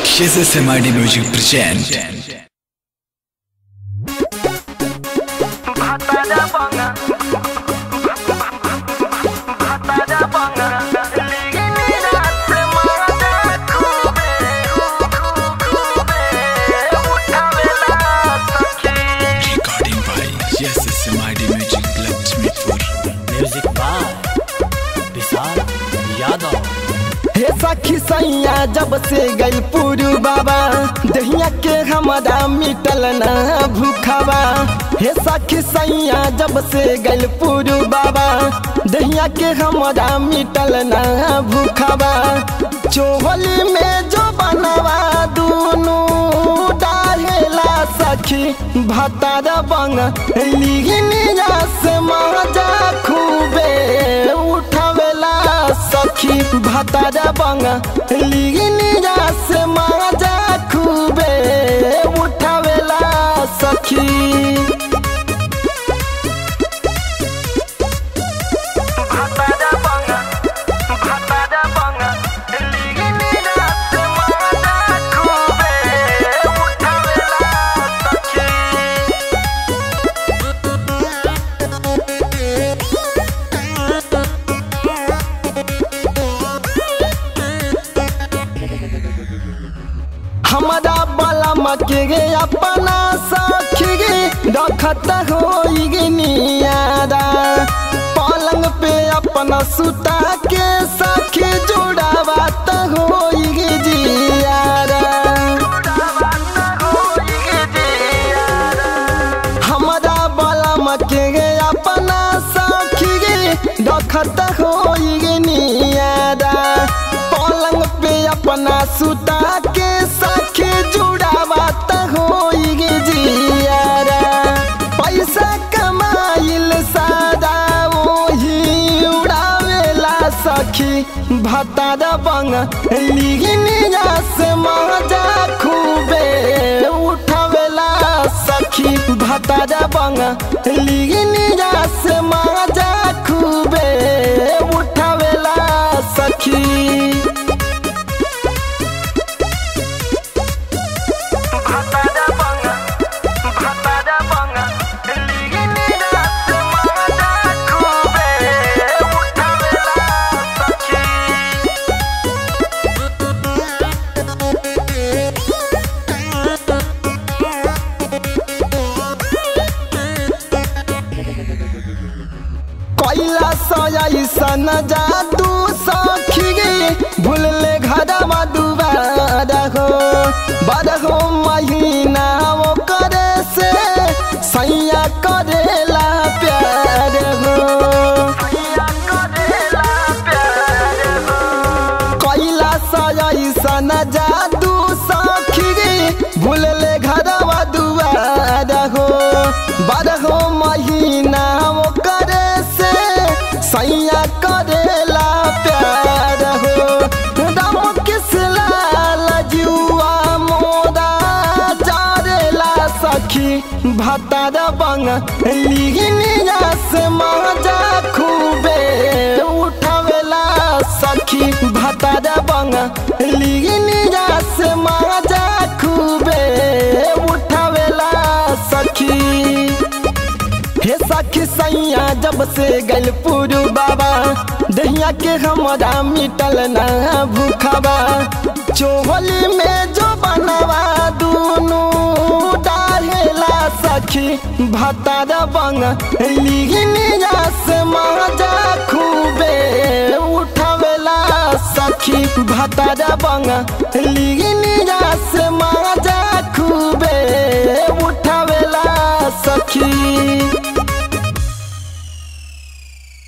SMID Music present. Recording by SMID Music Lakshmipur. Music by विशाल यादव। हे सखी सैया जब से गइल पुरु बाबा दहिया के हमारा मिटल ना भूखावा। हे सखी सैया जब से गइल पुरु बाबा दहिया के हमारा मिटल ना भूखावा। चोहली में जो बनवा दूनू डाहेला सखी भतार बंग लिगनिया से मजा खूबे उठावेला सखी भतार बंग लिगनिया से मजा खूबे उठावेला सखी। हमारा बाला मके गे अपना सखी गे रखत होई गे नियारा पलंग पे अपना सुता के सखी जुड़ावत होई गे जियारा। हमारा बाला मके गे अपना सखी गे रखत होई गे नियारा पलंग पे अपना सुता के सखी जुड़ावत होई गे जियारा। पैसा कमाइल सादा वही उड़ावेला सखी भतार बंग लिगनिया से मजा खूबे उठावेला सखी भतार बंग लिगनिया से मजा खूबे उठावेला सखी। कैला सयासन जादू सखी गे भूलले घरवा दुबारा हो बारहो महीना वो करे से सैया करेला प्यार हो। कैला सयासन जादू सखी गे भूलले घरवा दुबारा हो बारहो महीना वो करे सैया करेला प्यार हो। राम किसलाल जुआ मोरा जारेला सखी भतार बंग लिगनिया से मजा खूबे उठावेला सखी भतार बंग लिगनिया से मजा खूबे उठावेला सखी। हे सखी सैया जब से गइल पुरु बाबा दहिया के हमारा मिटल ना भूखावा। चोहली में जो बनवा दूनू डाहेला सखी भतार बंग लिगनिया से मजा खूबे उठावेला सखी भतार बंग